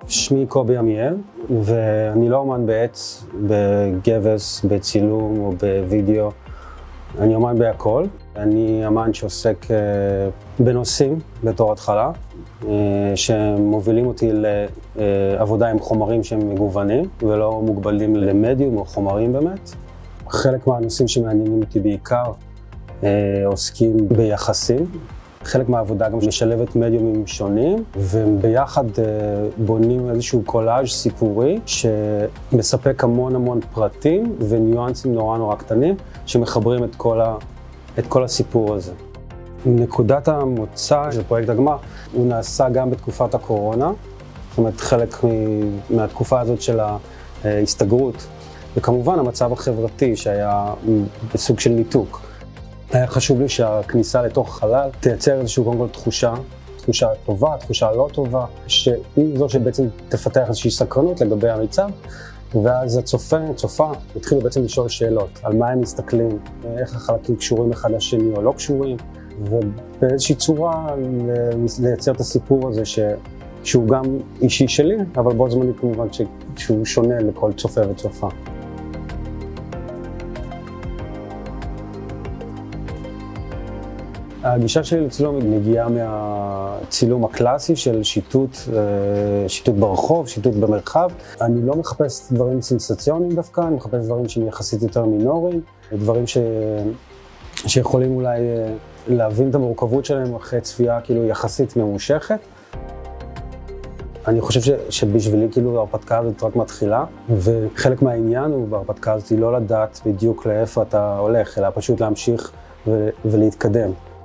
שמי קובי עמיאל, ואני לא אומן בעץ, בגבס, בצילום או בווידאו. אני אומן בהכל. אני אומן שעוסק בנושאים בתור התחלה, שמובילים אותי לעבודה עם חומרים שהם מגוונים ולא מוגבלים למדיום או חומרים באמת. חלק מהנושאים שמעניינים אותי בעיקר עוסקים ביחסים. חלק מהעבודה גם משלבת מדיומים שונים, וביחד בונים איזשהו קולאז' סיפורי שמספק המון פרטים וניואנסים נורא קטנים שמחברים את כל הסיפור הזה. נקודת המוצא של פרויקט הגמר הוא נעשה גם בתקופת הקורונה, זאת אומרת חלק מהתקופה הזאת של ההסתגרות, וכמובן המצב החברתי שהיה בסוג של ניתוק. היה חשוב לי שהכניסה לתוך החלל תייצר איזושהי קודם כל תחושה טובה, תחושה לא טובה, שהיא זו שבעצם תפתח איזושהי סקרנות לגבי המיצב, ואז הצופה התחילו בעצם לשאול שאלות, על מה הם מסתכלים, איך החלקים קשורים אחד לשני או לא קשורים, ובאיזושהי צורה לייצר את הסיפור הזה שהוא גם אישי שלי, אבל בו זמני כמובן שהוא שונה לכל צופה וצופה. הגישה שלי לצילום מגיעה מהצילום הקלאסי של שיטוט ברחוב, שיטוט במרחב. אני לא מחפש דברים סנסציוניים דווקא, אני מחפש דברים שהם יחסית יותר מינוריים, דברים שיכולים אולי להבין את המורכבות שלהם אחרי צפייה כאילו יחסית ממושכת. אני חושב שבשבילי כאילו ההרפתקה הזאת רק מתחילה, וחלק מהעניין הוא בהרפתקה הזאת היא לא לדעת בדיוק לאיפה אתה הולך, אלא פשוט להמשיך ולהתקדם.